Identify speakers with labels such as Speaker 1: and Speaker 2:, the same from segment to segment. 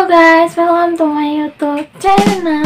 Speaker 1: guys, welcome to my YouTube channel.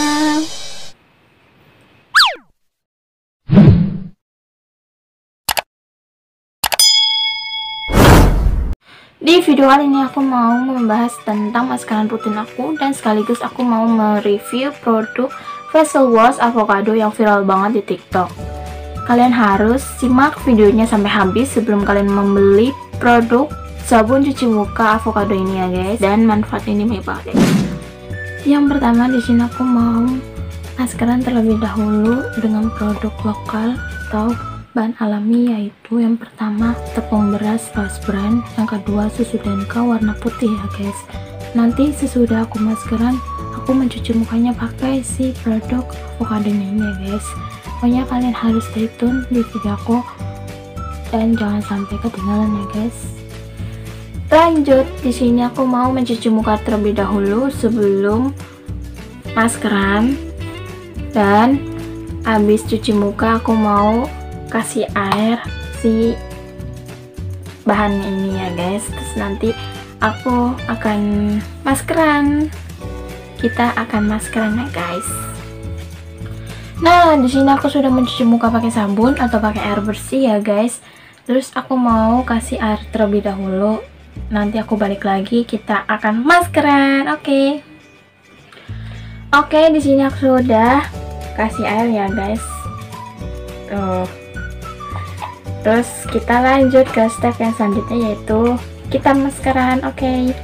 Speaker 1: Di video kali ini aku mau membahas tentang maskaran rutin aku dan sekaligus aku mau mereview produk facial wash avocado yang viral banget di TikTok. Kalian harus simak videonya sampai habis sebelum kalian membeli produk sabun cuci muka avocado ini ya guys, dan manfaat ini banyak banget. Yang pertama di sini aku mau maskaran terlebih dahulu dengan produk lokal atau bahan alami, yaitu yang pertama tepung beras Rose Brand, yang kedua susu Denka warna putih ya guys. Nanti sesudah aku maskaran aku mencuci mukanya pakai si produk avocado ini ya guys. Pokoknya kalian harus stay tune di video aku dan jangan sampai ketinggalan ya guys. Lanjut, di sini aku mau mencuci muka terlebih dahulu sebelum maskaran, dan habis cuci muka aku mau kasih air si bahan ini ya guys. Terus nanti aku akan maskaran. Kita akan maskaran ya guys. Nah, di sini aku sudah mencuci muka pakai sabun atau pakai air bersih ya guys. Terus aku mau kasih air terlebih dahulu. Nanti aku balik lagi, kita akan maskaran. Oke, di sini aku sudah kasih air ya guys. Tuh. Terus kita lanjut ke step yang selanjutnya, yaitu kita maskaran. Oke.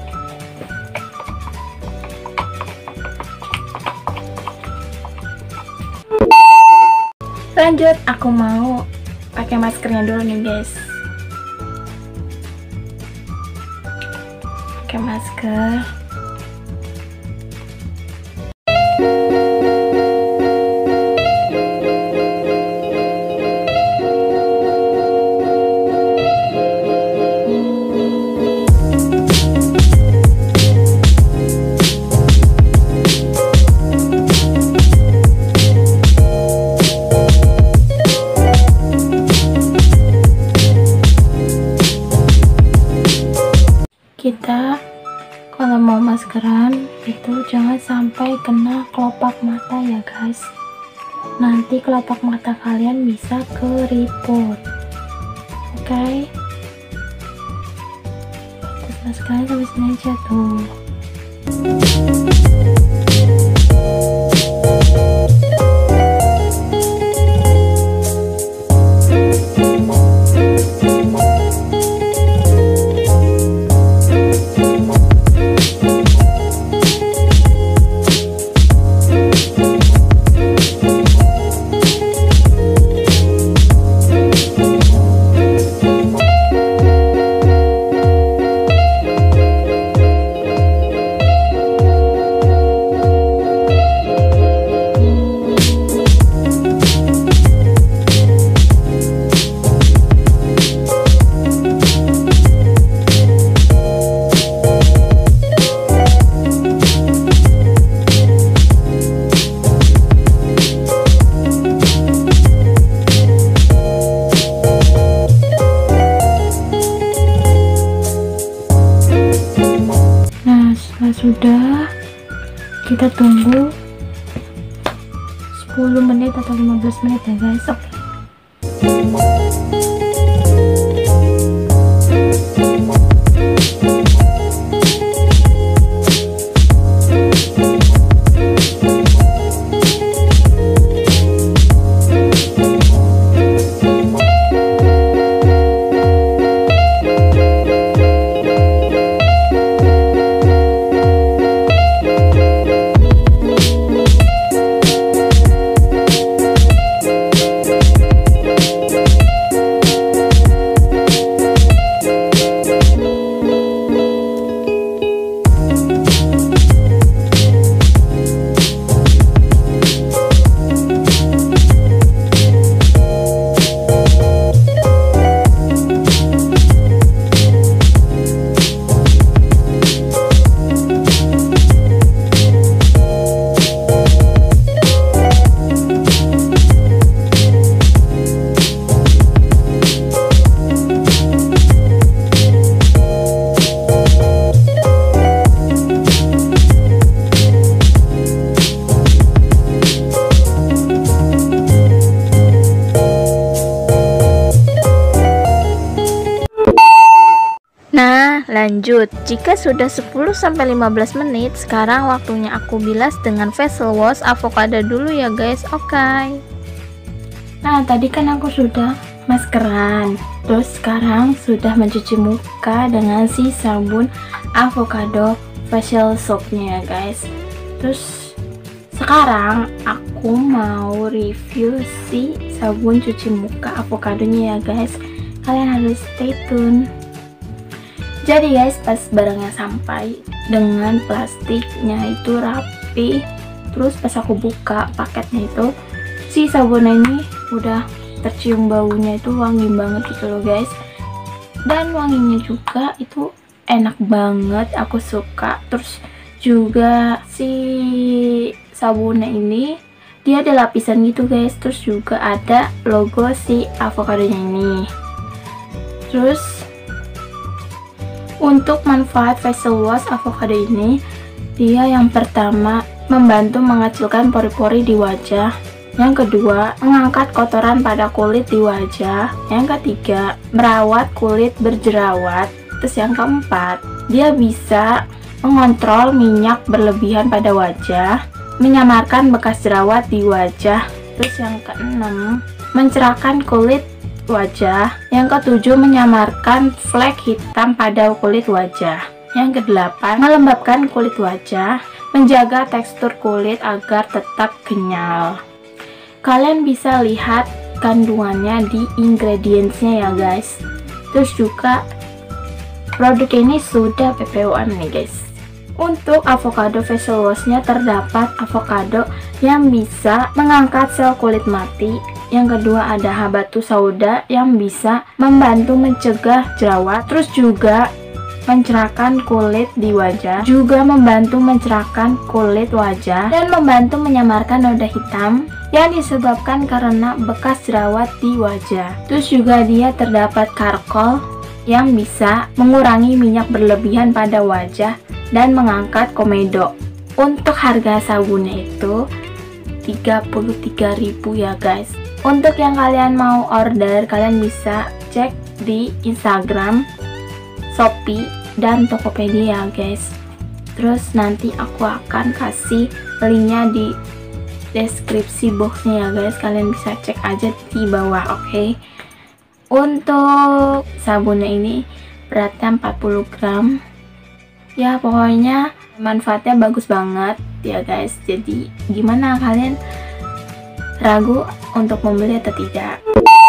Speaker 1: Lanjut, aku mau pakai maskernya dulu nih guys. Pakai masker. Kita kalau mau maskaran itu jangan sampai kena kelopak mata ya guys, nanti kelopak mata kalian bisa keriput. Oke. Terus maskaran sampai sini aja tuh. Sudah, kita tunggu 10 menit atau 15 menit ya guys. Oke. lanjut. Jika sudah 10-15 menit, sekarang waktunya aku bilas dengan facial wash avocado dulu ya guys. Oke. Nah, tadi kan aku sudah maskeran, terus sekarang sudah mencuci muka dengan si sabun avocado facial soapnya ya guys. Terus sekarang aku mau review si sabun cuci muka avokadonya ya guys. Kalian harus stay tune. Jadi guys, pas barangnya sampai dengan plastiknya itu rapi, terus pas aku buka paketnya itu, si sabunnya ini udah tercium baunya itu wangi banget gitu loh guys. Dan wanginya juga itu enak banget, aku suka. Terus juga si sabunnya ini dia ada lapisan gitu guys, terus juga ada logo si avokadonya ini. Terus untuk manfaat facial wash avocado ini, dia yang pertama membantu mengecilkan pori-pori di wajah, yang kedua mengangkat kotoran pada kulit di wajah, yang ketiga merawat kulit berjerawat, terus yang keempat dia bisa mengontrol minyak berlebihan pada wajah, menyamarkan bekas jerawat di wajah, terus yang keenam mencerahkan kulit wajah, yang ketujuh menyamarkan flek hitam pada kulit wajah, yang kedelapan melembabkan kulit wajah, menjaga tekstur kulit agar tetap kenyal. Kalian bisa lihat kandungannya di ingredientsnya ya guys. Terus juga produk ini sudah PPO-an nih guys. Untuk avocado facial washnya terdapat avocado yang bisa mengangkat sel kulit mati. Yang kedua ada habatus sauda yang bisa membantu mencegah jerawat. Terus juga mencerahkan kulit di wajah, juga membantu mencerahkan kulit wajah dan membantu menyamarkan noda hitam yang disebabkan karena bekas jerawat di wajah. Terus juga dia terdapat karkol yang bisa mengurangi minyak berlebihan pada wajah dan mengangkat komedo. Untuk harga sabunnya itu 33.000 ya guys. Untuk yang kalian mau order, kalian bisa cek di Instagram, Shopee, dan Tokopedia guys. Terus nanti aku akan kasih linknya di deskripsi boxnya ya guys. Kalian bisa cek aja di bawah, oke? Untuk sabunnya ini beratnya 40 gram. Ya pokoknya manfaatnya bagus banget ya guys. Jadi gimana, kalian ragu untuk membeli atau tidak?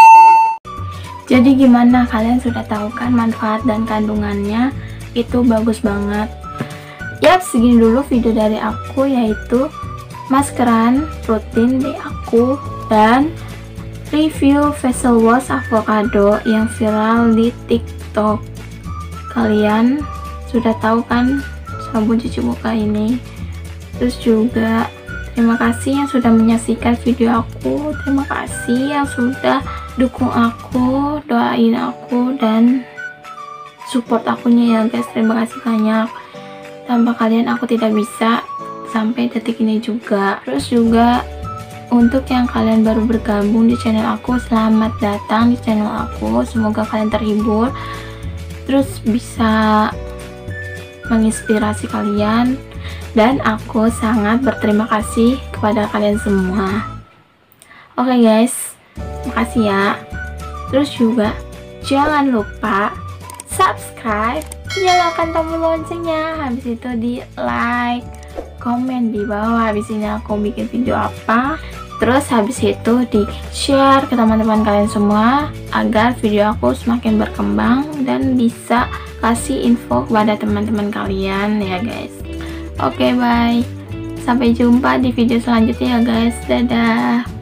Speaker 1: Jadi gimana, kalian sudah tahu kan manfaat dan kandungannya itu bagus banget. Yap, segini dulu video dari aku, yaitu maskeran rutin di aku dan review facial wash avocado yang viral di TikTok. Kalian sudah tahu kan sabun cuci muka ini. Terus juga terima kasih yang sudah menyaksikan video aku. Terima kasih yang sudah dukung aku, doain aku, dan support akunya ya guys. Terima kasih banyak. Tanpa kalian aku tidak bisa sampai detik ini juga. Terus juga untuk yang kalian baru bergabung di channel aku, selamat datang di channel aku. Semoga kalian terhibur, terus bisa menginspirasi kalian, dan aku sangat berterima kasih kepada kalian semua. Oke guys, makasih ya. Terus juga jangan lupa subscribe, nyalakan tombol loncengnya, habis itu di like, komen di bawah habis ini aku bikin video apa. Terus habis itu di share ke teman-teman kalian semua agar video aku semakin berkembang dan bisa kasih info kepada teman-teman kalian ya guys. Oke, bye. Sampai jumpa di video selanjutnya ya guys. Dadah.